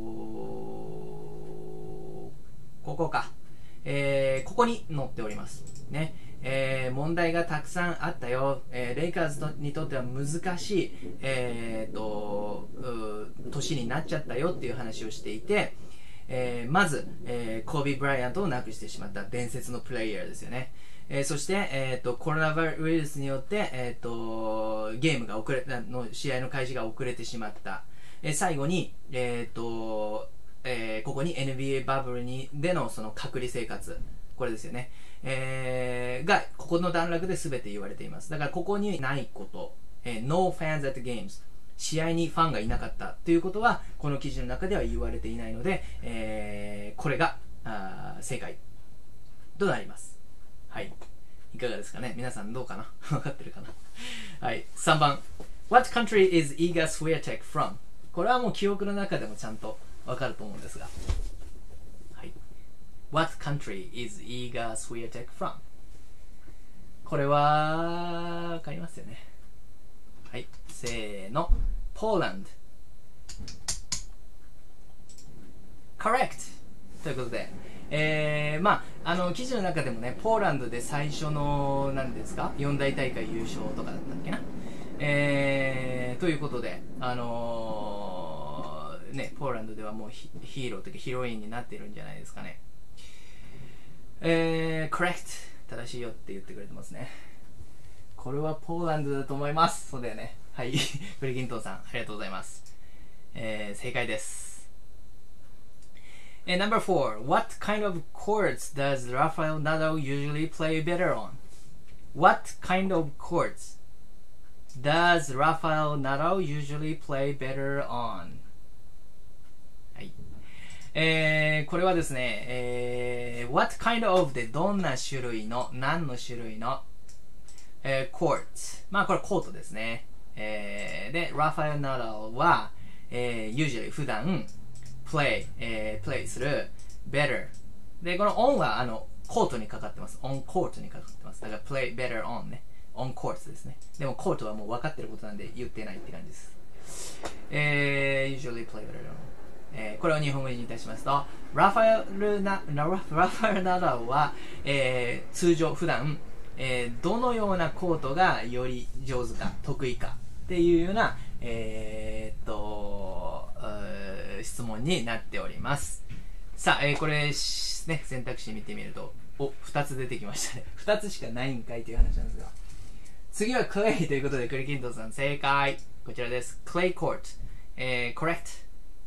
ここか、えー、ここに載っておりますね。えー、問題がたくさんあったよ、えー、レイカーズにとっては難しい、えー、と年になっちゃったよっていう話をしていて、えー、まず、えー、コービー・ブライアントを亡くしてしまった伝説のプレイヤーですよね。えー、そして、えー、とコロナウイルスによって、えー、とゲームが遅れの試合の開始が遅れてしまった。えー、最後に、えーとえー、ここに エヌビーエー バブルにでのその隔離生活、これですよね、えー、がここの段落で全て言われています。だからここにないこと、えー、No fans at the games、 試合にファンがいなかったということはこの記事の中では言われていないので、えー、これがあ正解となります。はい、いかがですかね。皆さんどうかな分かってるかなはい、さんばん What country is Iga Swiatek from？ これはもう記憶の中でもちゃんと分かると思うんですが、はい、What country is Iga Swiatek from？ これは分かりますよね。はい、せーの、Poland。 Correct ということで、えー、まああの記事の中でもね、ポーランドで最初の何ですか四大大会優勝とかだったっけな、えー、ということで、あのー、ね、ポーランドではもう ヒ, ヒーローというかヒロインになっているんじゃないですかね。えー、correct 正しいよって言ってくれてますね。 これはポーランドだと思います。そうだよね。はい。クリキントンさん、ありがとうございます。えー、正解です。えー、Number four. What kind of chords does Rafael Nadal usually play better on? What kind of chords does Rafael Nadal usually play better on? はい。えー、これはですね、えー、What kind of でどんな種類の、何の種類の、えー、chords。まあこれコートですね。えー、で、Rafael Nadal は、えー、usually 普段 play、えー、play する better。で、この on はあのコートにかかってます。on court にかかってます。だから play better on ね。on court ですね。でもコートはもう分かってることなんで言ってないって感じです。えー、usually play better on。えー、これを日本語にいたしますと、ラファエルナ、ラファエルナダルは、えー、通常普段、えー、どのようなコートがより上手か得意かっていうような、えー、っと質問になっております。さあ、えー、これね選択肢見てみるとおふたつ出てきましたね。ふたつしかないんかいという話なんですが、次はクレイということでクリキントンさん正解。こちらです。クレイコート、えー、correct。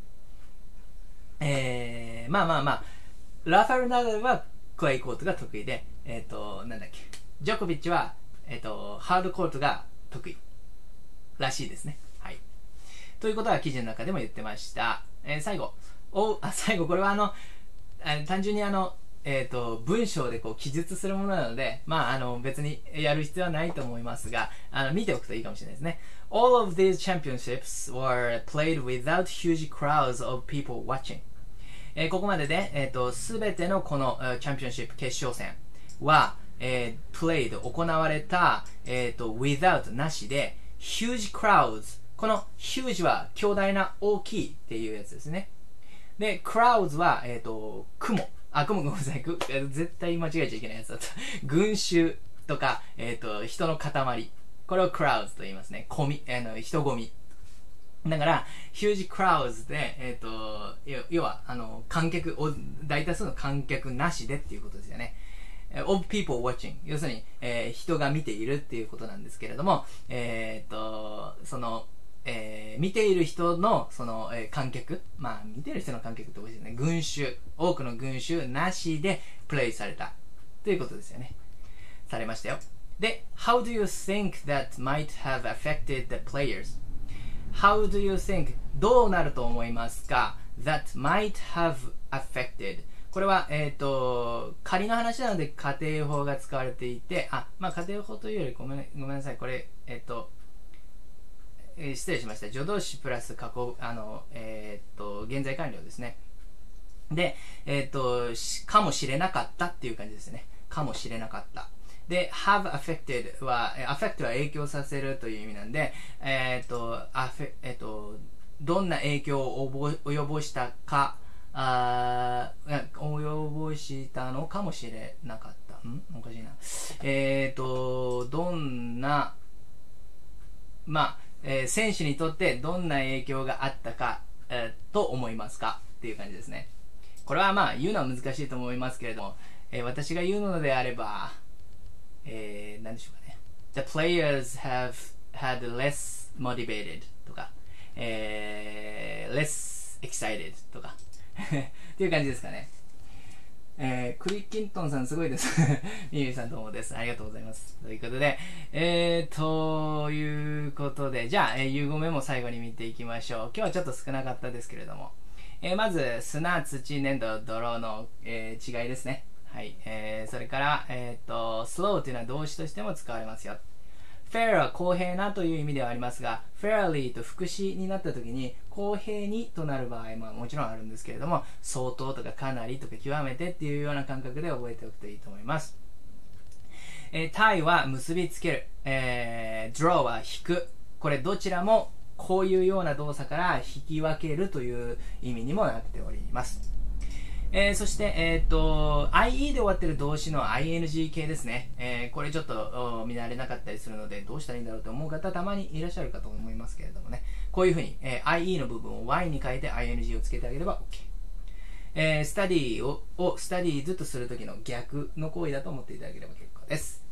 えー、まあまあまあラファエル・ナダルはクレイコートが得意で、えっ、ー、となんだっけジョコビッチは、えっ、ー、とハードコートが得意らしいですね。はい。ということは記事の中でも言ってました。えー、最後おあ最後これはあのあ単純にあのえっ、ー、と文章でこう記述するものなので、まああの別にやる必要はないと思いますが、あの見ておくといいかもしれないですね。All of these championships were played without huge crowds of people watching。えー、ここまでで、えーと、全てのこの、uh, チャンピオンシップ決勝戦は、えー、played 行われた、えーと、without なしで huge crowds。 この huge は強大な大きいっていうやつですね。で crowds は、えーと、雲あ雲ごめんなさい絶対間違えちゃいけないやつだった群衆とか、えーと、人の塊、これを crowds と言いますね。混み、あの人混みだから、huge crowds で、えっ、ー、と、要は、あの、観客、大多数の観客なしでっていうことですよね。of people watching。要するに、えー、人が見ているっていうことなんですけれども、えっ、ー、と、その、えー、見ている人の、その、えー、観客、まあ、見ている人の観客っておかしいですね。群衆、多くの群衆なしでプレイされたということですよね。されましたよ。で、how do you think that might have affected the players?How do you think どうなると思いますか that might have affected。 これは、えっ、ー、と仮の話なので家庭法が使われていて、あ、まあ家庭法というよりごめん、ごめんなさい、これえっ、ー、と、えー、失礼しました。助動詞プラス過去、あのえっ、ー、と現在完了ですね。で、えっ、とかもしれなかったっていう感じですね。かもしれなかった。で、have affected は、affect は影響させるという意味なんで、えっ、ー、と、えっ、ー、と、どんな影響を及ぼしたか、あ及ぼしたのかもしれなかった。んおかしいな。えっ、ー、と、どんな、まあ、えー、選手にとってどんな影響があったか、えー、と思いますかっていう感じですね。これはまあ、言うのは難しいと思いますけれども、えー、私が言うのであれば、えー、何でしょうかね。The players have had less motivated とか、えー、less excited とかっていう感じですかね。えー、クリッキントンさんすごいですミミさんどうもです。ありがとうございます。ということで、えー、ということで、じゃあ、えー、融合メモ最後に見ていきましょう。今日はちょっと少なかったですけれども、えー、まず砂、土、粘土、泥の、えー、違いですね。はい、えー、それから、えー、と slow というのは動詞としても使われますよ。fair は公平なという意味ではありますが、fairly と副詞になった時に公平にとなる場合ももちろんあるんですけれども、相当とかかなりとか極めてっていうような感覚で覚えておくといいと思います。えー、tie は結びつける、えー、draw は引く。これどちらもこういうような動作から引き分けるという意味にもなっております。えー、そして、えー、と アイイー で終わっている動詞の アイエヌジー 形ですね。えー、これちょっと見慣れなかったりするのでどうしたらいいんだろうと思う方たまにいらっしゃるかと思いますけれどもね、こういうふうに、えー、アイイー の部分を ワイ に変えて アイエヌジー をつけてあげれば OK。えー、スタディををスタディーズとするときの逆の行為だと思っていただければ結構です。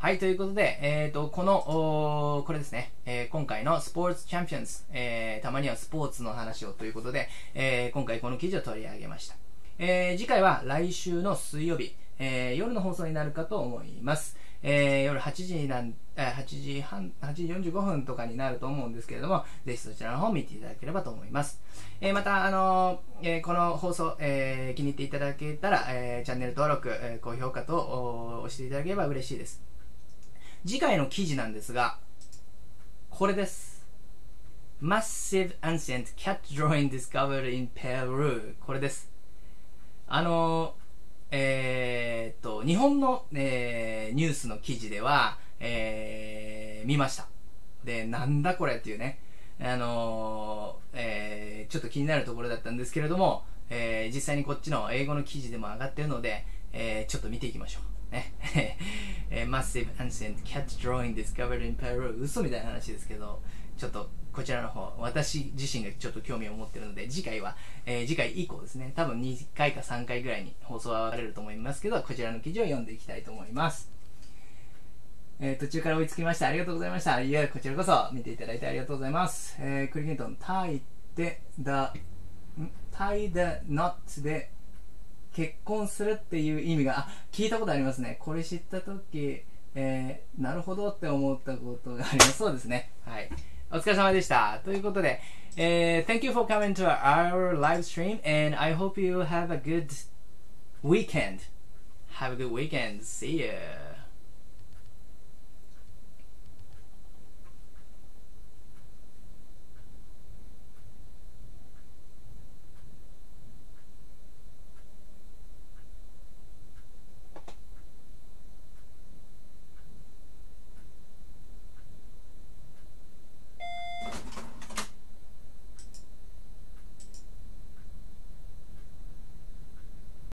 はい、ということで、えっと、この、これですね、えー、今回のスポーツチャンピオンズ、えー、たまにはスポーツの話をということで、えー、今回この記事を取り上げました。えー、次回は来週の水曜日、えー、夜の放送になるかと思います。えー、夜はちじなん、はちじはん、はちじよんじゅうごふんとかになると思うんですけれども、ぜひそちらの方を見ていただければと思います。えー、また、あのーえー、この放送、えー、気に入っていただけたら、えー、チャンネル登録、えー、高評価と押していただければ嬉しいです。次回の記事なんですが、これです。Massive Ancient Cat Drawing Discovered in Peru。これです。あのー、えー、っと、日本の、えー、ニュースの記事では、えー、見ました。で、なんだこれっていうね、あのー、えー、ちょっと気になるところだったんですけれども、えー、実際にこっちの英語の記事でも上がってるので、えー、ちょっと見ていきましょう。ね。えー、Massive Ancient Cat Drawing Discovered in Peru。嘘みたいな話ですけど、ちょっとこちらの方、私自身がちょっと興味を持っているので、次回は、えー、次回以降ですね、多分にかいかさんかいぐらいに放送は分かれると思いますけど、こちらの記事を読んでいきたいと思います。えー、途中から追いつきました。ありがとうございました。いや、こちらこそ見ていただいてありがとうございます。えー、クリキントン、tie the, tie the knot で結婚するっていう意味が、あ、聞いたことありますね。これ知ったとき、えー、なるほどって思ったことがあります。そうですね。はい。お疲れ様でした。ということで、えー、Thank you for coming to our live stream and I hope you have a good weekend. Have a good weekend. See ya.